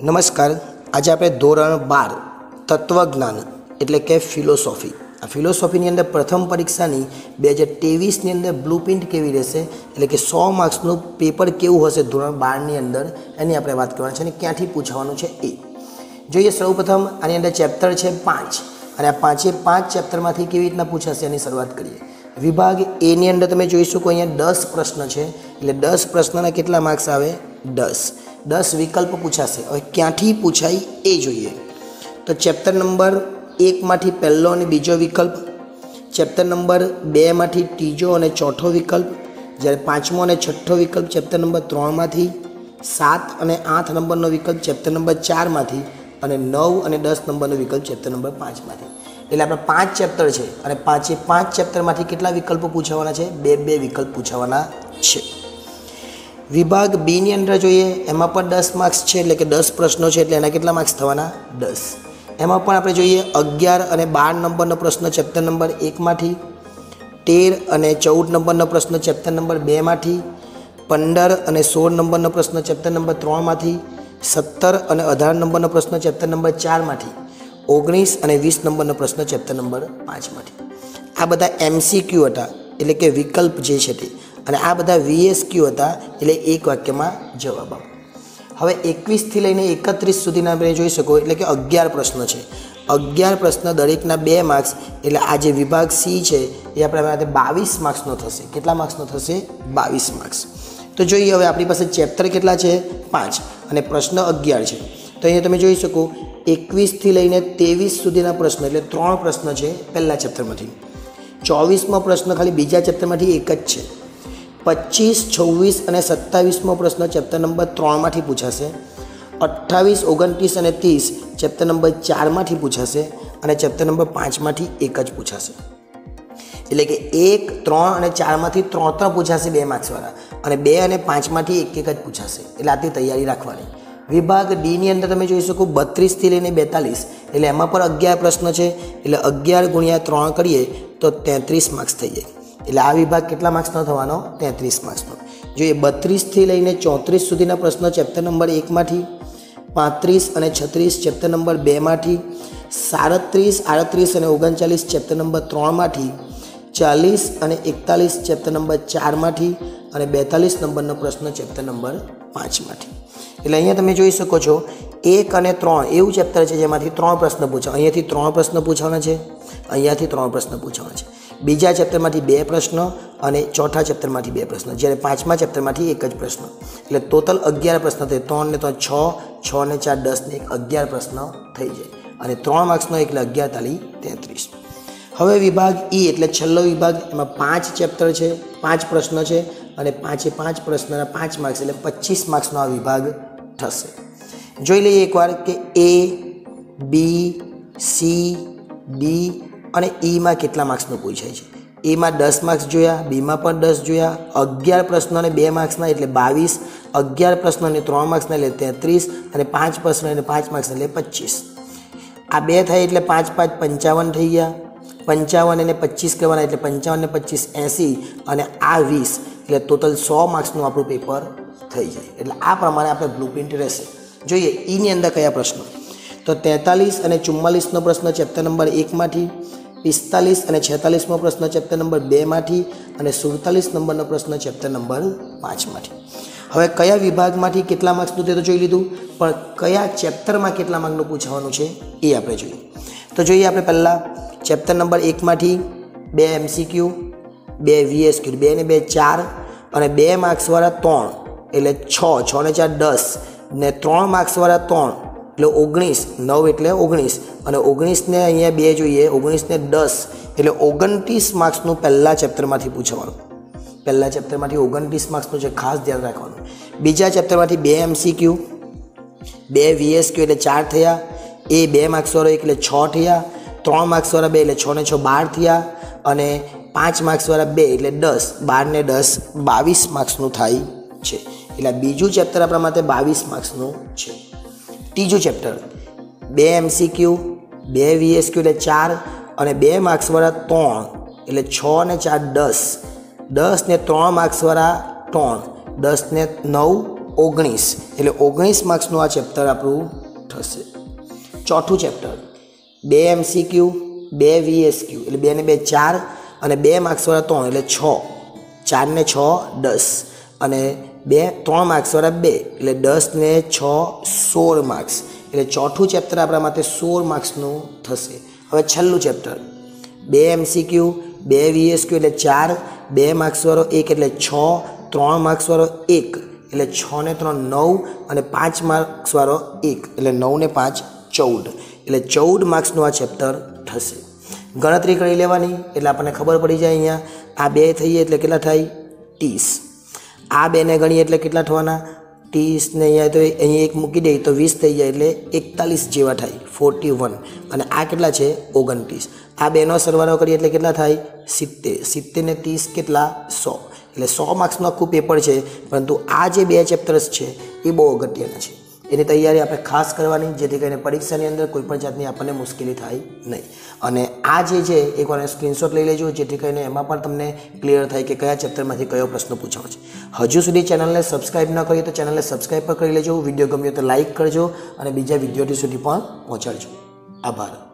નમસ્કાર. આજે આપણે ધોરણ 12 તત્વજ્ઞાન એટલે કે ફિલોસોફી, આ ફિલોસોફીની અંદર પ્રથમ પરીક્ષાની 2023ની અંદર બ્લુપ્રિન્ટ કેવી રહેશે એટલે કે 100 માર્ક્સનું પેપર કેવું હશે ધોરણ 12ની અંદર એની આપણે વાત કરવાની છે અને ક્યાંથી પૂછવાનું છે એ જોઈએ. સૌપ્રથમ આની અંદર ચેપ્ટર છે 5 અને આ 5 ચેપ્ટરમાંથી કેવી રીતના પૂછાશે એની શરૂઆત કરીએ. વિભાગ એની અંદર તમે જોઈ શકો અહીંયા 10 પ્રશ્ન છે એટલે 10 પ્રશ્નના કેટલા માર્ક્સ આવે? 10 વિકલ્પ પૂછાશે. હવે ક્યાંથી પૂછાય એ જોઈએ. તો ચેપ્ટર નંબર 1 માંથી પહેલો અને બીજો વિકલ્પ, ચેપ્ટર નંબર 2 માંથી ત્રીજો અને ચોથો વિકલ્પ, જ્યારે પાંચમો અને છઠ્ઠો વિકલ્પ ચેપ્ટર નંબર 3 માંથી, 7 અને 8 નંબરનો વિકલ્પ ચેપ્ટર નંબર 4 માંથી અને 9 અને 10 નંબરનો વિકલ્પ ચેપ્ટર નંબર 5 માંથી. એટલે આપણે 5 ચેપ્ટર છે અને 5 ચેપ્ટરમાંથી કેટલા વિકલ્પો પૂછાવાના છે? 2 વિકલ્પ પૂછાવાના છે. વિભાગ બીની અંદર જોઈએ, એમાં પણ 10 માર્ક્સ છે એટલે કે 10 પ્રશ્નો છે એટલે એના કેટલા માર્ક્સ થવાના? 10. એમાં પણ આપણે જોઈએ 11 અને 12 નંબરનો પ્રશ્ન ચેપ્ટર નંબર 1 માંથી, 13 અને 14 નંબરનો પ્રશ્ન ચેપ્ટર નંબર 2 માંથી, 15 અને 16 નંબરનો પ્રશ્ન ચેપ્ટર નંબર 3 માંથી, 17 અને 18 નંબરનો પ્રશ્ન ચેપ્ટર નંબર 4 માંથી, 19 અને 20 નંબરનો પ્રશ્ન ચેપ્ટર નંબર 5 માંથી. આ બધા MCQ હતા એટલે કે વિકલ્પ જે છે તે, અને આ બધા VSQ હતા એટલે એક વાક્યમાં જવાબ આપો. હવે 21થી લઈને 31 સુધીના આપણે જોઈ શકો એટલે કે 11 પ્રશ્ન છે. 11 પ્રશ્ન દરેકના 2 માર્ક્સ એટલે આ જે વિભાગ C છે એ આપણા માટે 22 માર્ક્સનો થશે. કેટલા માર્ક્સનો થશે? 22 માર્ક્સ. તો જોઈએ હવે આપણી પાસે ચેપ્ટર કેટલા છે? 5 અને પ્રશ્ન 11 છે. તો અહીંયા તમે જોઈ શકો 21થી લઈને 23 સુધીના પ્રશ્ન એટલે 3 પ્રશ્ન છે પહેલા ચેપ્ટરમાંથી. 24મો પ્રશ્ન ખાલી બીજા ચેપ્ટરમાંથી એક જ છે. 25, 26 અને 27મો પ્રશ્ન ચેપ્ટર નંબર 3 માંથી પૂછાશે. 28, 29 અને 30 ચેપ્ટર નંબર 4 માંથી પૂછાશે અને ચેપ્ટર નંબર 5 માંથી એક જ પૂછાશે. એટલે કે 1, 3 અને 4 માંથી 3 પૂછાશે 2 માર્ક્સવાળા અને 2 અને 5 માંથી એક જ પૂછાશે. એટલે આટલી તૈયારી રાખવાની. વિભાગ ડીની અંદર તમે જોઈ શકો 32થી લઈને 42 એટલે એમાં પણ 11 પ્રશ્ન છે એટલે 11 ગુણ્યા 3 કરીએ તો 33 માર્ક્સ થઈ જાય. એટલે આ વિભાગ કેટલા માર્ક્સનો થવાનો? 33 માર્ક્સનો. જોઈએ 32થી લઈને 34 સુધીના પ્રશ્નો ચેપ્ટર નંબર 1 માંથી, 35 અને 36 ચેપ્ટર નંબર 2 માંથી, 37, 38 અને 39 ચેપ્ટર નંબર 3 માંથી, 40 અને 41 ચેપ્ટર નંબર 4 માંથી અને 42 નંબરનો પ્રશ્ન ચેપ્ટર નંબર 5 માંથી. એટલે અહીંયા તમે જોઈ શકો છો 1 અને 3 એવું ચેપ્ટર છે જેમાંથી 3 પ્રશ્ન પૂછાય. અહીંયાથી 3 પ્રશ્ન પૂછવાના છે, અહીંયાથી 3 પ્રશ્ન પૂછવાના છે. બીજા ચેપ્ટરમાંથી 2 પ્રશ્ન અને ચોથા ચેપ્ટરમાંથી 2 પ્રશ્ન, જ્યારે પાંચમા ચેપ્ટરમાંથી એક જ પ્રશ્ન. એટલે ટોટલ 11 પ્રશ્ન થાય. 3 ને 3 6, 6 ને 4 10 ને 11 પ્રશ્ન થઈ જાય અને 3 માર્ક્સનો એટલે 11 તાલી 33. હવે વિભાગ E એટલે છેલ્લો વિભાગ, એમાં 5 ચેપ્ટર છે, 5 પ્રશ્ન છે અને 5 પ્રશ્નના 5 માર્ક્સ એટલે 25 માર્ક્સનો આ વિભાગ થશે. જોઈ લઈએ એકવાર કે A, B, C, D અને Eમાં કેટલા માર્ક્સનું પૂછાય છે. Eમાં 10 માર્ક્સ જોયા, Bમાં પણ 10 જોયા. 11 પ્રશ્નો અને 2 માર્ક્સના એટલે 22, 11 પ્રશ્નો અને 3 માર્ક્સના એટલે 33 અને 5 પ્રશ્નો અને 5 માર્ક્સ એટલે 25. આ 2 થાય એટલે 5, 5 55 થઈ ગયા. 55 અને 25 કરવાના એટલે 55 ને 25 80 અને આ 20 એટલે ટોટલ 100 માર્ક્સનું આપણું પેપર થઈ જાય. એટલે આ પ્રમાણે આપણે બ્લુપ્રિન્ટ રહેશે. જોઈએ Eની અંદર કયા પ્રશ્નો? તો 43 અને 44નો પ્રશ્ન ચેપ્ટર નંબર 1 માંથી, 45 અને 46મો પ્રશ્ન ચેપ્ટર નંબર 2 માંથી અને 47 નંબરનો પ્રશ્ન ચેપ્ટર નંબર 5 માંથી. હવે કયા વિભાગમાંથી કેટલા માર્ક્સનું તે તો જોઈ લીધું, પણ કયા ચેપ્ટરમાં કેટલા માર્ક્સનું પૂછવાનું છે એ આપણે જોઈએ. તો જોઈએ આપણે પહેલાં ચેપ્ટર નંબર 1 માંથી 2 MCQ, 2 VSQ, 2 ને 2 4 અને 2 માર્ક્સવાળા 3 એટલે 6, 6 ને 4 10 ને 3 માર્ક્સવાળા 3 એટલે 19, 9 એટલે 19 અને 19 ને અહીંયા 2 જોઈએ, 19 ને 10 એટલે 29 માર્ક્સનું પહેલા ચેપ્ટરમાંથી પૂછવાનું. પહેલા ચેપ્ટરમાંથી 29 માર્ક્સનું છે, ખાસ ધ્યાન રાખવાનું. બીજા ચેપ્ટરમાંથી 2 MCQ, 2 VSQ એટલે 4 થયા, એ 2 માર્ક્સવાળો એટલે 6 થયા, 3 માર્ક્સવાળા 2 એટલે 6 ને 6 12 થયા અને 5 માર્ક્સવાળા 2 એટલે 10, 12 ને 10 22 માર્ક્સનું થાય છે. એટલે બીજું ચેપ્ટર આપણા માટે 22 માર્ક્સનું છે. ત્રીજું ચેપ્ટર 2 MCQ, 2 VSQ એટલે 4 અને 2 માર્ક્સવાળા 3 એટલે 6 ને 4 10, 10 ને 3 માર્ક્સવાળા 3, 10 ને 9 19 એટલે 19 માર્ક્સનું આ ચેપ્ટર આપણું થશે. ચોથું ચેપ્ટર 2 MCQ 2 VSQ એટલે 2 ને 2 4 અને 2 માર્ક્સવાળા 3 એટલે 6, 4 ને 6 10 અને 3 માર્ક્સવાળા 2 એટલે 10 ને 6 16 માર્ક્સ એટલે ચોથું ચેપ્ટર આપણા માટે 16 માર્ક્સનું થશે. હવે છેલ્લું ચેપ્ટર 2 MCQ 2 VSQ એટલે 4, 2 માર્ક્સવાળો 1 એટલે 6, 3 માર્ક્સવાળો 1 એટલે 6 ને 3 9 અને 5 માર્ક્સવાળો 1 એટલે 9 ને 5 14 એટલે 14 માર્ક્સનું આ ચેપ્ટર થશે. ગણતરી કરી લેવાની એટલે આપણને ખબર પડી જાય. અહીંયા આ 2 થઈએ એટલે કેટલા થાય 30, આ 2 ને ગણીએ એટલે કેટલા થવાના 30 ને અહીંયા તો અહીં 1 મૂકી દઈએ તો 20 થઈ જાય એટલે 41 જેવા થાય 41 અને આ કેટલા છે 29. આ 2નો સરવાળો કરીએ એટલે કેટલા થાય 70, 70 ને 30 કેટલા 100 એટલે 100 માર્ક્સનું આખું પેપર છે. પરંતુ આ જે 2 ચેપ્ટર્સ છે એ બહુ અગત્યના છે. એની તૈયારી આપણે ખાસ કરવાની જેથી કરીને પરીક્ષાની અંદર કોઈપણ જાતની આપણને મુશ્કેલી થાય નહીં. અને આ જે છે એકવાર સ્ક્રીનશોટ લઈ લેજો જેથી કરીને એમાં પણ તમને ક્લિયર થાય કે કયા ચેપ્ટરમાંથી કયો પ્રશ્ન પૂછાયો છે. હજુ સુધી ચેનલને સબસ્ક્રાઈબ ન કરીએ તો ચેનલને સબસ્ક્રાઈબ પણ કરી લેજો. વિડીયો ગમ્યો તો લાઇક કરજો અને બીજા વિદ્યાર્થીઓ સુધી પણ પહોંચાડજો. આભાર.